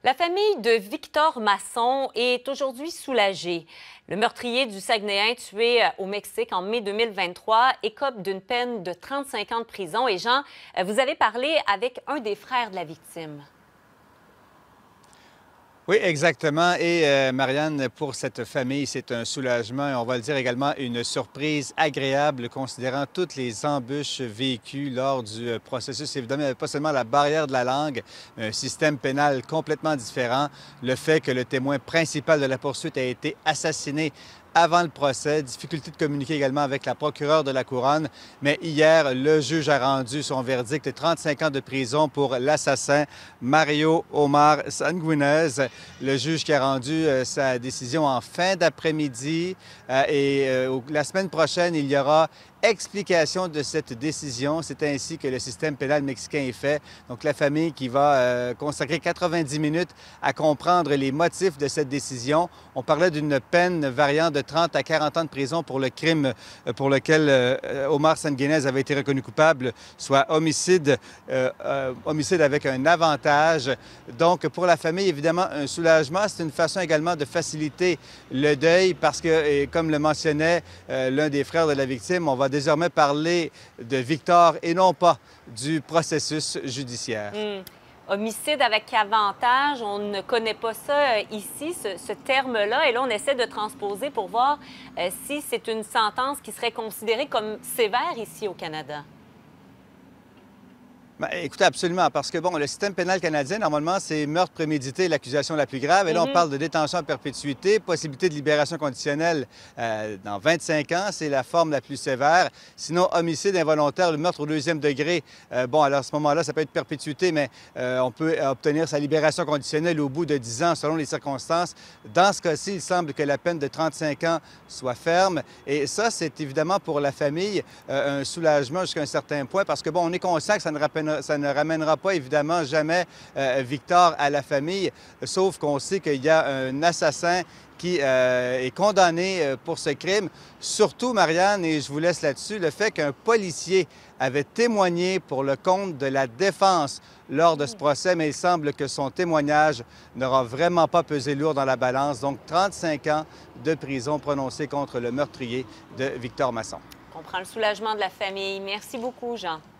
La famille de Victor Masson est aujourd'hui soulagée. Le meurtrier du Saguenayen tué au Mexique en mai 2023 écope d'une peine de 35 ans de prison. Et Jean, vous avez parlé avec un des frères de la victime. Oui, exactement. Et Marianne, pour cette famille, c'est un soulagement et on va le dire également une surprise agréable considérant toutes les embûches vécues lors du processus. Évidemment, il n'y avait pas seulement la barrière de la langue, un système pénal complètement différent, le fait que le témoin principal de la poursuite a été assassiné avant le procès, difficulté de communiquer également avec la procureure de la Couronne. Mais hier, le juge a rendu son verdict de 35 ans de prison pour l'assassin Mario Omar Sanguinez. Le juge qui a rendu sa décision en fin d'après-midi. La semaine prochaine, il y aura explication de cette décision. C'est ainsi que le système pénal mexicain est fait. Donc, la famille qui va consacrer 90 minutes à comprendre les motifs de cette décision. On parlait d'une peine variant de 30 à 40 ans de prison pour le crime pour lequel Omar Sanguinez avait été reconnu coupable, soit homicide avec un avantage. Donc, pour la famille, évidemment, un soulagement. C'est une façon également de faciliter le deuil parce que, comme le mentionnait l'un des frères de la victime, on va désormais parler de Victor et non pas du processus judiciaire. Homicide avec avantage, on ne connaît pas ça ici, ce terme-là. Et là, on essaie de transposer pour voir si c'est une sentence qui serait considérée comme sévère ici au Canada. Bien, écoutez, absolument, parce que, bon, le système pénal canadien, normalement, c'est meurtre prémédité, l'accusation la plus grave. Et là, on parle de détention à perpétuité, possibilité de libération conditionnelle dans 25 ans, c'est la forme la plus sévère. Sinon, homicide involontaire, le meurtre au deuxième degré, bon, alors à ce moment-là, ça peut être perpétuité, mais on peut obtenir sa libération conditionnelle au bout de 10 ans, selon les circonstances. Dans ce cas-ci, il semble que la peine de 35 ans soit ferme. Et ça, c'est évidemment pour la famille un soulagement jusqu'à un certain point, parce que, bon, on est conscient que ça ne ramènera pas, évidemment, jamais Victor à la famille, sauf qu'on sait qu'il y a un assassin qui est condamné pour ce crime. Surtout, Marianne, et je vous laisse là-dessus, le fait qu'un policier avait témoigné pour le compte de la défense lors de ce procès, mais il semble que son témoignage n'aura vraiment pas pesé lourd dans la balance. Donc, 35 ans de prison prononcés contre le meurtrier de Victor Masson. On prend le soulagement de la famille. Merci beaucoup, Jean.